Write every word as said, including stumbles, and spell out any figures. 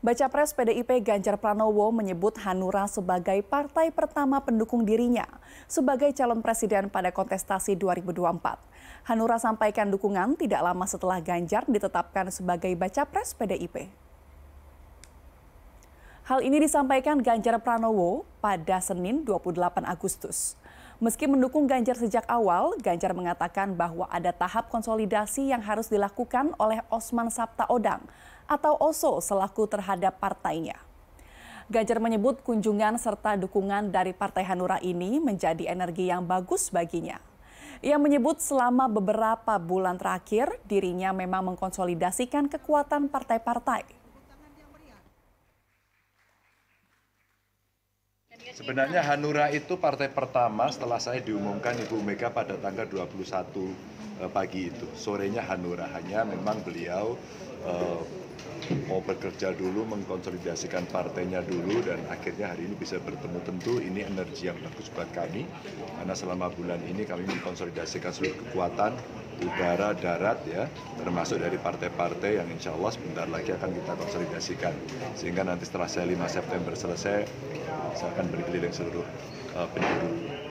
Baca Pres P D I P Ganjar Pranowo menyebut Hanura sebagai partai pertama pendukung dirinya sebagai calon presiden pada kontestasi dua ribu dua puluh empat. Hanura sampaikan dukungan tidak lama setelah Ganjar ditetapkan sebagai Baca Pres P D I P. Hal ini disampaikan Ganjar Pranowo pada Senin dua puluh delapan Agustus. Meski mendukung Ganjar sejak awal, Ganjar mengatakan bahwa ada tahap konsolidasi yang harus dilakukan oleh Osman Sabtaodang atau Oso selaku terhadap partainya. Ganjar menyebut kunjungan serta dukungan dari Partai Hanura ini menjadi energi yang bagus baginya. Ia menyebut selama beberapa bulan terakhir dirinya memang mengkonsolidasikan kekuatan partai-partai. Sebenarnya Hanura itu partai pertama setelah saya diumumkan Ibu Mega pada tanggal dua puluh satu pagi itu. Sorenya Hanura, hanya memang beliau uh, mau bekerja dulu, mengkonsolidasikan partainya dulu, dan akhirnya hari ini bisa bertemu. Tentu ini energi yang bagus buat kami, karena selama bulan ini kami mengkonsolidasikan seluruh kekuatan udara, darat, ya, termasuk dari partai-partai yang insya Allah sebentar lagi akan kita konsolidasikan. Sehingga nanti setelah saya lima September selesai, saya akan berkeliling seluruh uh, penjuru